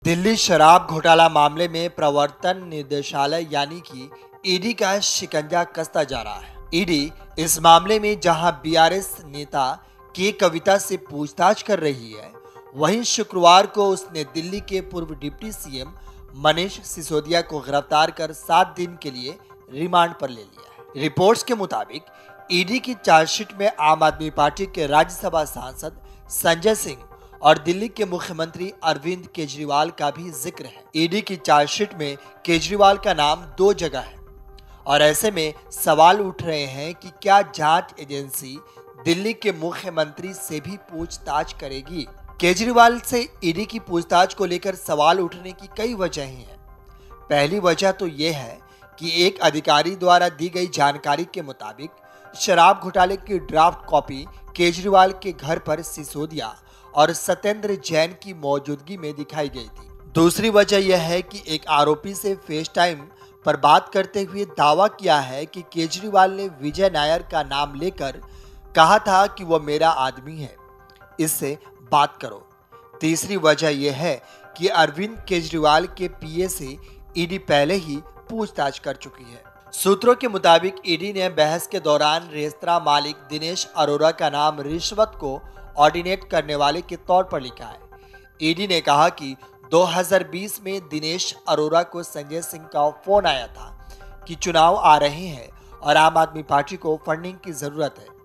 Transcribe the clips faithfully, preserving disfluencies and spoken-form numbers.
दिल्ली शराब घोटाला मामले में प्रवर्तन निदेशालय यानी कि ईडी का शिकंजा कसता जा रहा है। ईडी इस मामले में जहां बीआरएस नेता के कविता से पूछताछ कर रही है, वहीं शुक्रवार को उसने दिल्ली के पूर्व डिप्टी सीएम मनीष सिसोदिया को गिरफ्तार कर सात दिन के लिए रिमांड पर ले लिया है। रिपोर्ट्स के मुताबिक ईडी की चार्जशीट में आम आदमी पार्टी के राज्यसभा सांसद संजय सिंह और दिल्ली के मुख्यमंत्री अरविंद केजरीवाल का भी जिक्र है। ईडी की चार्जशीट में केजरीवाल का नाम दो जगह है और ऐसे में सवाल उठ रहे हैं कि क्या जांच एजेंसी दिल्ली के मुख्यमंत्री से भी पूछताछ करेगी। केजरीवाल से ईडी की पूछताछ को लेकर सवाल उठने की कई वजहें हैं। पहली वजह तो यह है कि एक अधिकारी द्वारा दी गई जानकारी के मुताबिक शराब घोटाले की ड्राफ्ट कॉपी केजरीवाल के घर पर सिसोदिया और सत्येंद्र जैन की मौजूदगी में दिखाई गई थी। दूसरी वजह यह है कि एक आरोपी से फेस टाइम पर बात करते हुए दावा किया है कि केजरीवाल ने विजय नायर का नाम लेकर कहा था कि वह मेरा आदमी है, इससे बात करो। तीसरी वजह यह है कि अरविंद केजरीवाल के पीए से ईडी पहले ही पूछताछ कर चुकी है। सूत्रों के मुताबिक ईडी ने बहस के दौरान रेस्तरां मालिक दिनेश अरोड़ा का नाम रिश्वत को ऑर्डिनेट करने वाले के तौर पर लिखा है। ईडी ने कहा कि दो हज़ार बीस में दिनेश अरोड़ा को संजय सिंह का फोन आया था कि चुनाव आ रहे हैं और आम आदमी पार्टी को फंडिंग की जरूरत है।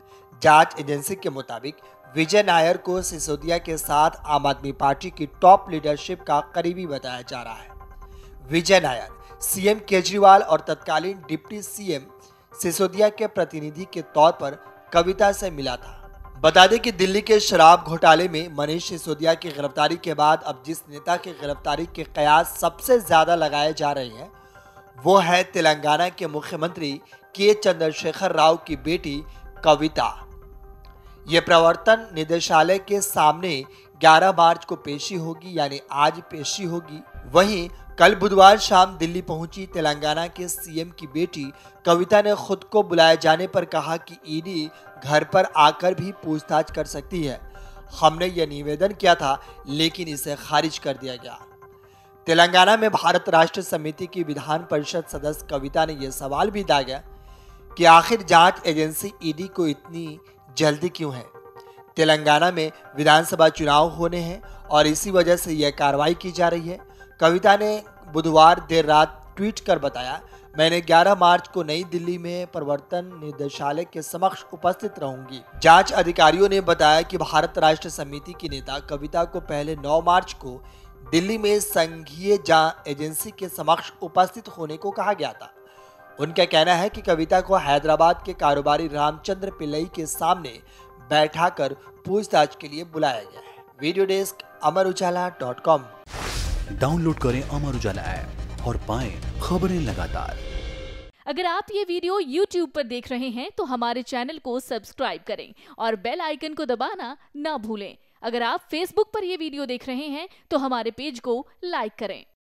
जांच एजेंसी के मुताबिक विजय नायर को सिसोदिया के साथ आम आदमी पार्टी की टॉप लीडरशिप का करीबी बताया जा रहा है। विजय नायर सीएम केजरीवाल और तत्कालीन डिप्टी सीएम सिसोदिया के प्रतिनिधि के तौर पर कविता से मिला था। बता दें कि दिल्ली के शराब घोटाले में मनीष सिसोदिया की गिरफ्तारी के बाद अब जिस नेता की गिरफ्तारी के कयास सबसे ज्यादा लगाए जा रहे हैं, वो है तेलंगाना के मुख्यमंत्री के चंद्रशेखर राव की बेटी कविता। ये प्रवर्तन निदेशालय के सामने ग्यारह मार्च को पेशी होगी, यानी आज पेशी होगी। वहीं कल बुधवार शाम दिल्ली पहुंची तेलंगाना के सीएम की बेटी कविता ने खुद को बुलाए जाने पर कहा कि ईडी घर पर आकर भी पूछताछ कर सकती है। हमने यह निवेदन किया था लेकिन इसे खारिज कर दिया गया। तेलंगाना में भारत राष्ट्र समिति की विधान परिषद सदस्य कविता ने यह सवाल भी दागा कि आखिर जांच एजेंसी ईडी को इतनी जल्दी क्यों है। तेलंगाना में विधानसभा चुनाव होने हैं और इसी वजह से यह कार्रवाई की जा रही है। कविता ने बुधवार देर रात ट्वीट कर बताया, मैंने ग्यारह मार्च को नई दिल्ली में प्रवर्तन निदेशालय के समक्ष उपस्थित रहूंगी। जांच अधिकारियों ने बताया कि भारत राष्ट्र समिति की नेता कविता को पहले नौ मार्च को दिल्ली में संघीय जांच एजेंसी के समक्ष उपस्थित होने को कहा गया था। उनका कहना है कि कविता को हैदराबाद के कारोबारी रामचंद्र पिल्लई के सामने बैठाकर पूछताछ के लिए बुलाया गया है। Video desk Amar Ujala dot com. Download करें अमर उजाला ऐप और पाएं खबरें लगातार। अगर आप ये वीडियो यूट्यूब पर देख रहे हैं तो हमारे चैनल को सब्सक्राइब करें और बेल आइकन को दबाना ना भूलें। अगर आप फेसबुक पर ये वीडियो देख रहे हैं तो हमारे पेज को लाइक करें।